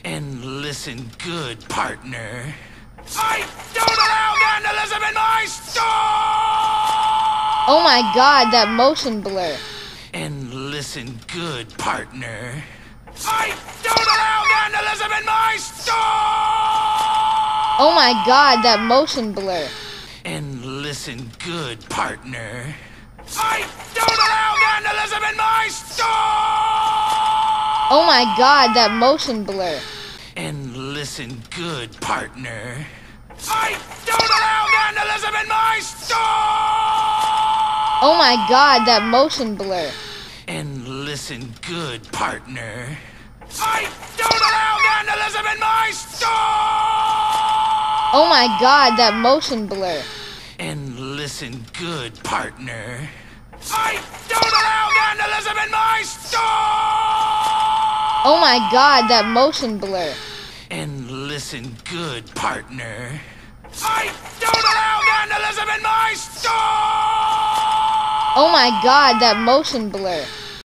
And listen good, partner. I don't allow vandalism in my store! Oh my god, that motion blur. And listen good, partner. I don't allow vandalism in my store! Oh my god, that motion blur. And listen good, partner. I don't allow vandalism in my store! Oh my god, that motion blur. And listen good, partner. I don't allow vandalism in my store! Oh my god, that motion blur. And listen good, partner. I don't allow vandalism in my store! Oh my god, that motion blur. And listen good, partner. I don't allow vandalism in my store! Oh my god, that motion blur. And listen good, partner. I don't allow vandalism in my store! Oh my god, that motion blur.